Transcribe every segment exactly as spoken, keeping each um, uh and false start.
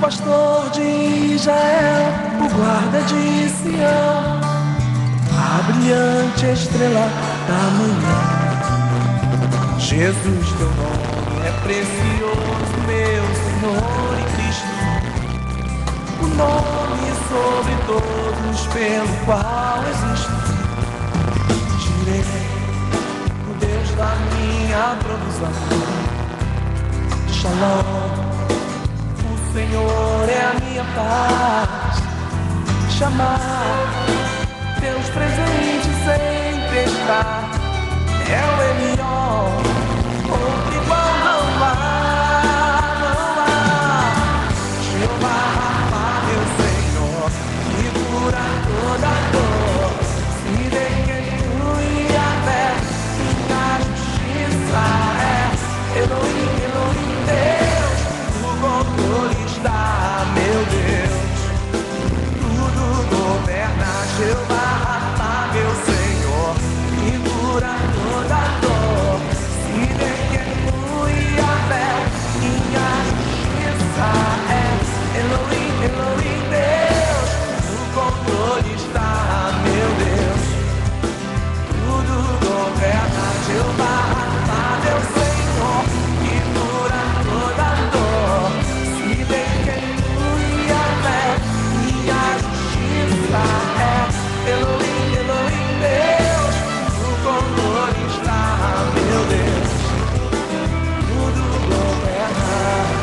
pastor de Israel, o guarda de Sião, a brilhante estrela da manhã. Jesus, teu nome é precioso, meu Senhor e Cristo, o nome sobre todos pelo qual existo. Tirei o Deus da minha provisão. Shalom, o Senhor é a minha paz. Chamar teus presentes sempre está. É o Elion, outro igual não há, não há. Jeová Rafa, meu Senhor, que cura toda dor. Se decretui a fé, minha justiça é Elohim, Elohim, Deus. No controle está, meu Deus. Tudo governa, Jeová Rafa, meu Senhor, que cura toda dor. Se decretui a fé, minha justiça é Elohim, Elohim, Deus. No controle está, meu Deus. Tudo governa, Jeová Rafa, meu Senhor, que cura toda dor. Se decretui a fé, minha justiça é Elohim, Elohim, Deus. No controle está, meu Deus. Tudo governa.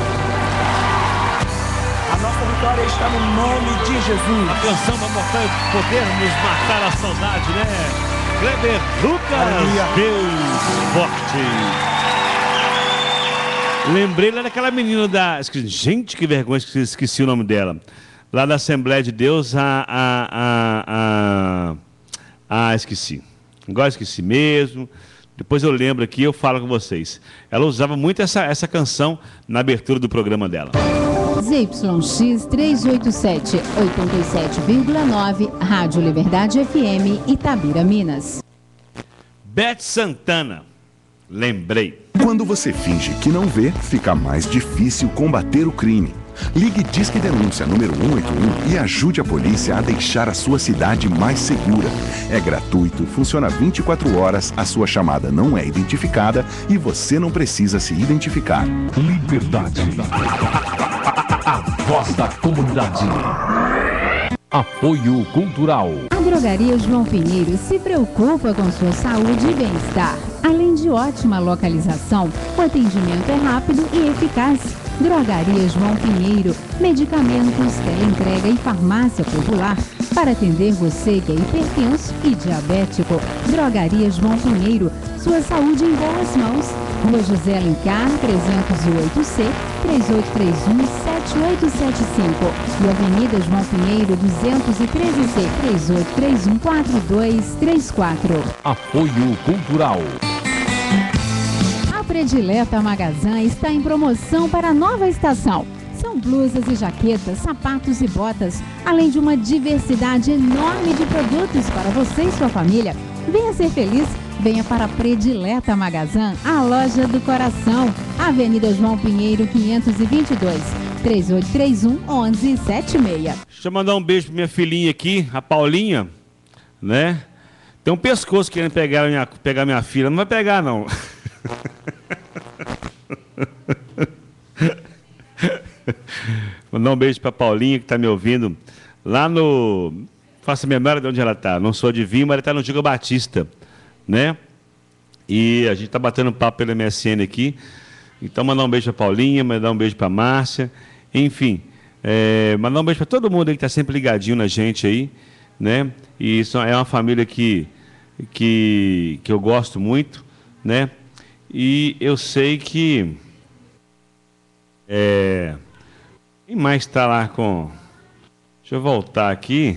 A nossa vitória está no nome de Jesus. A canção para podermos matar a saudade, né? Kleber Lucas, Aleluia. Deus forte. Lembrei lá daquela menina da... Gente, que vergonha, esqueci, esqueci o nome dela. Lá da Assembleia de Deus, a... a, a, a... Ah, esqueci. Agora esqueci mesmo. Depois eu lembro aqui e eu falo com vocês. Ela usava muito essa, essa canção na abertura do programa dela. Z Y X trezentos e oitenta e sete, oitenta e sete vírgula nove, Rádio Liberdade F M, Itabira, Minas. Beth Santana. Lembrei. Quando você finge que não vê, fica mais difícil combater o crime. Ligue Disque Denúncia número cento e oitenta e um e ajude a polícia a deixar a sua cidade mais segura. É gratuito, funciona vinte e quatro horas, a sua chamada não é identificada e você não precisa se identificar. Liberdade. A voz da comunidade. Apoio Cultural. A Drogaria João Pinheiro se preocupa com sua saúde e bem-estar. Além de ótima localização, o atendimento é rápido e eficaz. Drogaria João Pinheiro, medicamentos, teleentrega e farmácia popular para atender você que é hipertenso e diabético. Drogaria João Pinheiro, sua saúde em boas mãos. Rua José Alencar, trezentos e oito C, três oito três um, sete oito sete cinco e Avenida João Pinheiro, duzentos e treze C, três oito três um, quatro dois três quatro. Apoio Cultural. A Predileta Magazã está em promoção para a nova estação. São blusas e jaquetas, sapatos e botas, além de uma diversidade enorme de produtos para você e sua família. Venha ser feliz, venha para a Predileta Magazã, a loja do coração. Avenida João Pinheiro, quinhentos e vinte e dois, três oito três um, onze setenta e seis. Deixa eu mandar um beijo para minha filhinha aqui, a Paulinha, né? Tem um pescoço querendo pegar minha, pegar minha filha, não vai pegar não. Mandar um beijo para Paulinha que está me ouvindo lá no... Faça memória de onde ela está. Não sou adivinho, mas ela está no Giga Batista, né? E a gente está batendo papo pelo M S N aqui. Então mandar um beijo para Paulinha, mandar um beijo para Márcia, enfim, é, mandar um beijo para todo mundo aí que está sempre ligadinho na gente aí, né? E isso é uma família que que que eu gosto muito, né? E eu sei que é, quem mais está lá com... Deixa eu voltar aqui.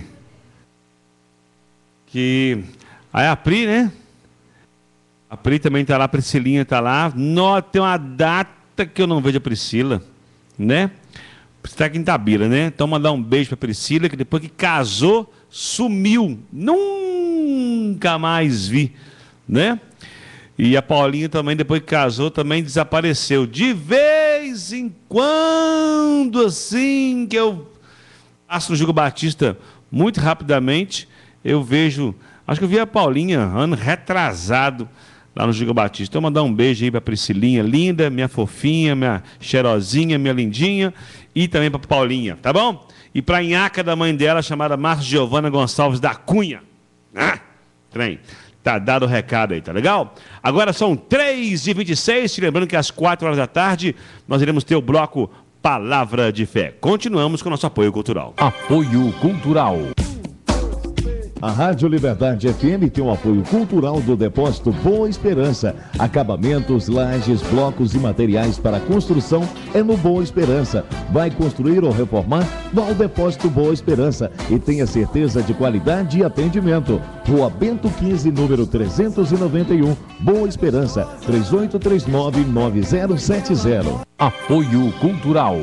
Que aí a Pri, né? A Pri também está lá, a Priscilinha está lá. Nó, tem uma data que eu não vejo a Priscila, né? Está aqui em Itabira, né? Então mandar um beijo para a Priscila, que depois que casou, sumiu. Nunca mais vi, né? E a Paulinha também, depois que casou, também desapareceu de vez vez em quando, assim, que eu passo no Júlio Batista muito rapidamente, eu vejo, acho que eu vi a Paulinha, ano retrasado, lá no Júlio Batista. Então, mandar um beijo aí para Priscilinha, linda, minha fofinha, minha cheirosinha, minha lindinha, e também para Paulinha, tá bom? E para a nhaca da mãe dela, chamada Márcia Giovana Gonçalves da Cunha. Ah, trem. Tá dado o recado aí, tá legal? Agora são três e vinte e seis, te lembrando que às quatro horas da tarde nós iremos ter o bloco Palavra de Fé. Continuamos com o nosso apoio cultural. Apoio Cultural. A Rádio Liberdade F M tem o apoio cultural do Depósito Boa Esperança. Acabamentos, lajes, blocos e materiais para construção é no Boa Esperança. Vai construir ou reformar? Vá ao Depósito Boa Esperança e tenha certeza de qualidade e atendimento. Rua Bento quinze, número trezentos e noventa e um, Boa Esperança, três oito três nove, nove zero sete zero. Apoio Cultural.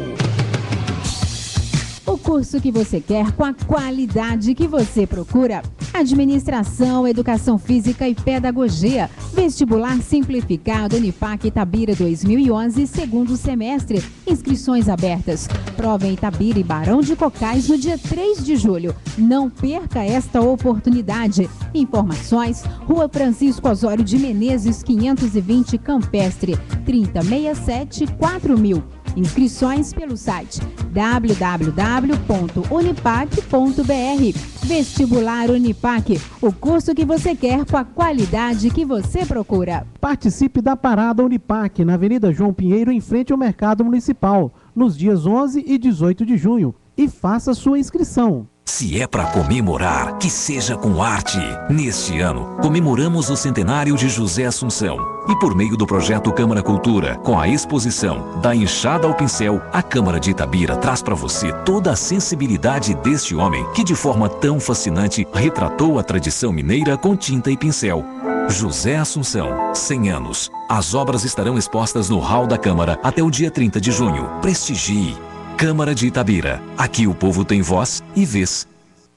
O curso que você quer com a qualidade que você procura. Administração, Educação Física e Pedagogia. Vestibular Simplificado Unipac Itabira dois mil e onze, segundo semestre. Inscrições abertas. Prova em Itabira e Barão de Cocais no dia três de julho. Não perca esta oportunidade. Informações: Rua Francisco Osório de Menezes, quinhentos e vinte, Campestre, trinta, sessenta e sete, quatro mil. Inscrições pelo site w w w ponto unipac ponto b r. Vestibular Unipac, o curso que você quer com a qualidade que você procura. Participe da Parada Unipac na Avenida João Pinheiro, em frente ao Mercado Municipal, nos dias onze e dezoito de junho, e faça sua inscrição. Se é para comemorar, que seja com arte. Neste ano, comemoramos o centenário de José Assunção. E por meio do projeto Câmara Cultura, com a exposição Da Enxada ao Pincel, a Câmara de Itabira traz para você toda a sensibilidade deste homem que de forma tão fascinante retratou a tradição mineira com tinta e pincel. José Assunção, cem anos. As obras estarão expostas no hall da Câmara até o dia trinta de junho. Prestigie. Câmara de Itabira. Aqui o povo tem voz e vez.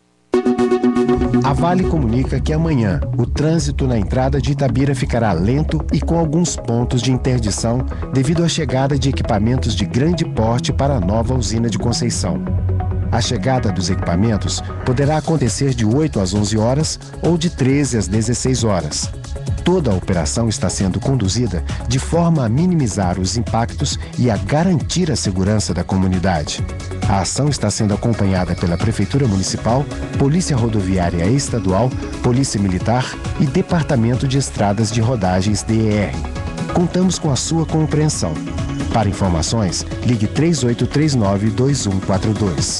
A Vale comunica que amanhã o trânsito na entrada de Itabira ficará lento e com alguns pontos de interdição devido à chegada de equipamentos de grande porte para a nova usina de Conceição. A chegada dos equipamentos poderá acontecer de oito às onze horas ou de treze às dezesseis horas. Toda a operação está sendo conduzida de forma a minimizar os impactos e a garantir a segurança da comunidade. A ação está sendo acompanhada pela Prefeitura Municipal, Polícia Rodoviária Estadual, Polícia Militar e Departamento de Estradas de Rodagens D E R. Contamos com a sua compreensão. Para informações, ligue três oito três nove, dois um quatro dois.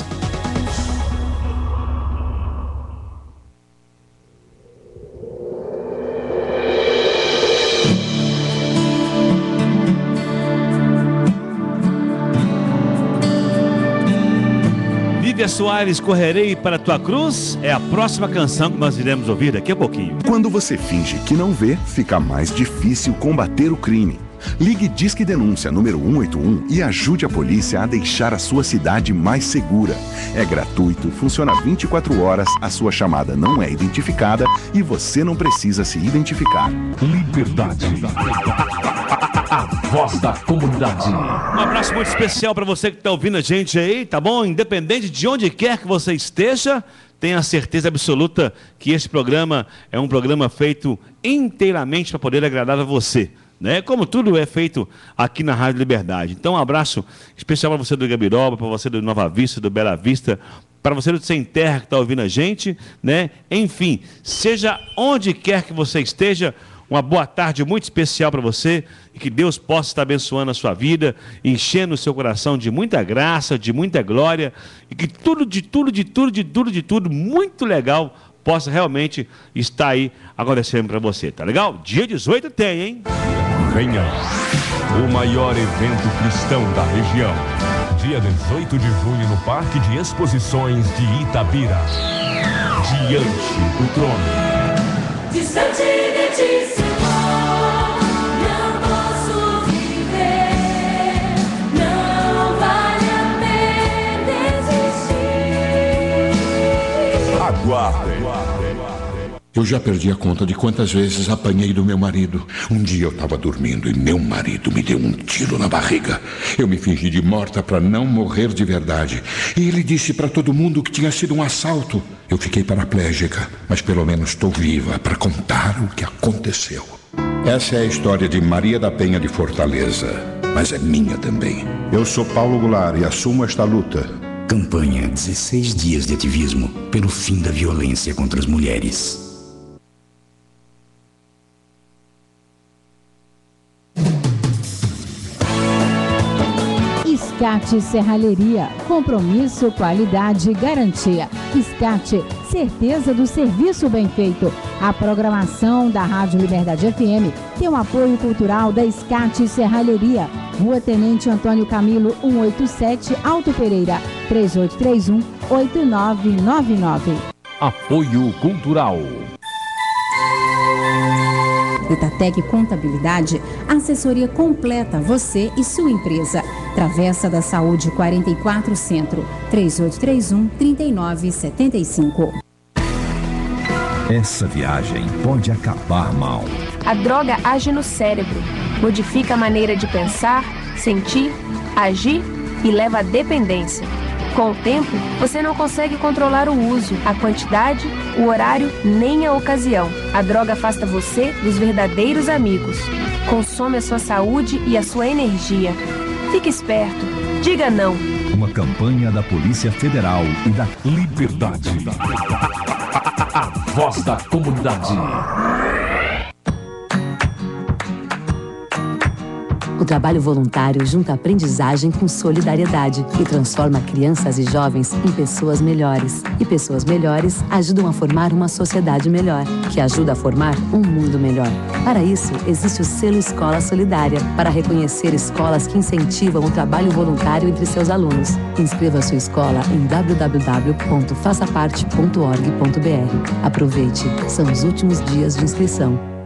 Lívia Soares, Correrei para a Tua Cruz, é a próxima canção que nós iremos ouvir daqui a pouquinho. Quando você finge que não vê, fica mais difícil combater o crime. Ligue Disque Denúncia número um oito um e ajude a polícia a deixar a sua cidade mais segura. É gratuito, funciona vinte e quatro horas, a sua chamada não é identificada e você não precisa se identificar. Liberdade. A voz da comunidade. Um abraço muito especial para você que está ouvindo a gente aí, tá bom? Independente de onde quer que você esteja, tenha certeza absoluta que esse programa é um programa feito inteiramente para poder agradar a você, né? Como tudo é feito aqui na Rádio Liberdade. Então, um abraço especial para você do Gabiroba, para você do Nova Vista, do Bela Vista, para você do Sem Terra que está ouvindo a gente, né? Enfim, seja onde quer que você esteja, uma boa tarde muito especial para você e que Deus possa estar abençoando a sua vida, enchendo o seu coração de muita graça, de muita glória e que tudo, de tudo, de tudo, de tudo, de tudo, muito legal possa realmente estar aí acontecendo para você, tá legal? Dia dezoito tem, hein? Venha, o maior evento cristão da região. Dia dezoito de junho no Parque de Exposições de Itabira. Diante do Trono. Distante de ti, Senhor, não posso viver, não vale a pena desistir. Aguardem. Eu já perdi a conta de quantas vezes apanhei do meu marido. Um dia eu estava dormindo e meu marido me deu um tiro na barriga. Eu me fingi de morta para não morrer de verdade. E ele disse para todo mundo que tinha sido um assalto. Eu fiquei paraplégica, mas pelo menos estou viva para contar o que aconteceu. Essa é a história de Maria da Penha de Fortaleza, mas é minha também. Eu sou Paulo Goulart e assumo esta luta. Campanha dezesseis dias de ativismo pelo fim da violência contra as mulheres. Escate Serralheria, compromisso, qualidade e garantia. Escate, certeza do serviço bem feito. A programação da Rádio Liberdade F M tem o apoio cultural da Escate Serralheria. Rua Tenente Antônio Camilo, cento e oitenta e sete, Alto Pereira, três oito três um, oito nove nove nove. Apoio Cultural. Itatec Contabilidade, assessoria completa a você e sua empresa. Travessa da Saúde quarenta e quatro Centro, três oito três um, três nove sete cinco. Essa viagem pode acabar mal. A droga age no cérebro, modifica a maneira de pensar, sentir, agir e leva à dependência. Com o tempo, você não consegue controlar o uso, a quantidade, o horário nem a ocasião. A droga afasta você dos verdadeiros amigos. Consome a sua saúde e a sua energia. Fique esperto. Diga não. Uma campanha da Polícia Federal e da Liberdade. A voz da comunidade. O trabalho voluntário junta aprendizagem com solidariedade e transforma crianças e jovens em pessoas melhores. E pessoas melhores ajudam a formar uma sociedade melhor, que ajuda a formar um mundo melhor. Para isso, existe o selo Escola Solidária, para reconhecer escolas que incentivam o trabalho voluntário entre seus alunos. Inscreva sua escola em w w w ponto faça parte ponto org ponto b r. Aproveite, são os últimos dias de inscrição.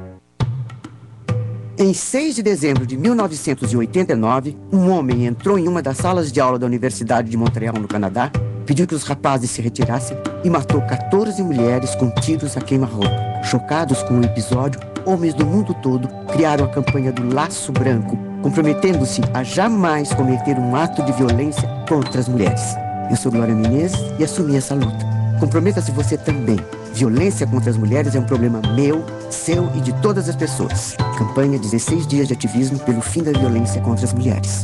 Em seis de dezembro de mil novecentos e oitenta e nove, um homem entrou em uma das salas de aula da Universidade de Montreal, no Canadá, pediu que os rapazes se retirassem e matou quatorze mulheres com tiros a queima-roupa. Chocados com o episódio, homens do mundo todo criaram a campanha do Laço Branco, comprometendo-se a jamais cometer um ato de violência contra as mulheres. Eu sou Glória Menezes e assumi essa luta. Comprometa-se você também. Violência contra as mulheres é um problema meu, seu e de todas as pessoas. Campanha dezesseis dias de ativismo pelo fim da violência contra as mulheres.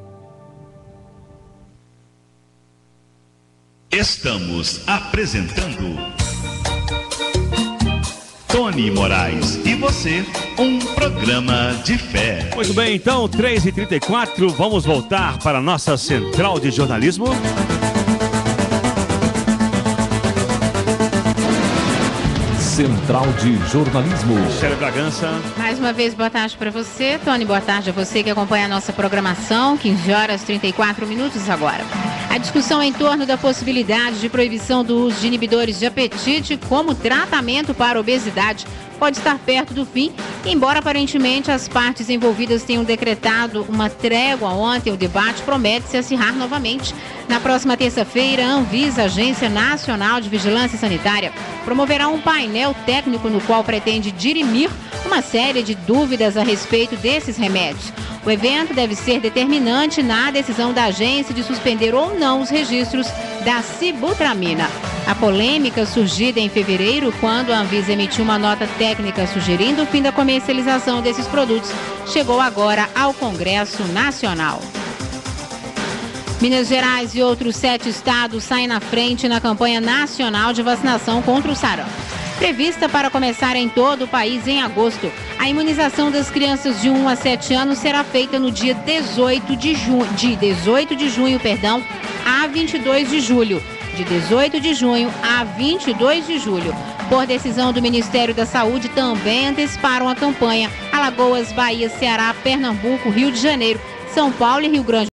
Estamos apresentando Tony Moraes e você, um programa de fé. Muito bem, então, três e trinta e quatro, vamos voltar para a nossa central de jornalismo. Central de Jornalismo. Célia Bragança. Mais uma vez, boa tarde para você, Tony. Boa tarde a você que acompanha a nossa programação. quinze horas e trinta e quatro minutos agora. A discussão em torno da possibilidade de proibição do uso de inibidores de apetite como tratamento para obesidade pode estar perto do fim, embora aparentemente as partes envolvidas tenham decretado uma trégua ontem, o debate promete se acirrar novamente. Na próxima terça-feira, a Anvisa, Agência Nacional de Vigilância Sanitária, promoverá um painel técnico no qual pretende dirimir uma série de dúvidas a respeito desses remédios. O evento deve ser determinante na decisão da agência de suspender ou não os registros da sibutramina. A polêmica surgida em fevereiro, quando a Anvisa emitiu uma nota técnica sugerindo o fim da comercialização desses produtos, chegou agora ao Congresso Nacional. Minas Gerais e outros sete estados saem na frente na campanha nacional de vacinação contra o sarampo. Prevista para começar em todo o país em agosto, a imunização das crianças de um a sete anos será feita no dia dezoito de junho, de dezoito de junho, perdão, a vinte e dois de julho. De dezoito de junho a vinte e dois de julho. Por decisão do Ministério da Saúde, também anteciparam a campanha Alagoas, Bahia, Ceará, Pernambuco, Rio de Janeiro, São Paulo e Rio Grande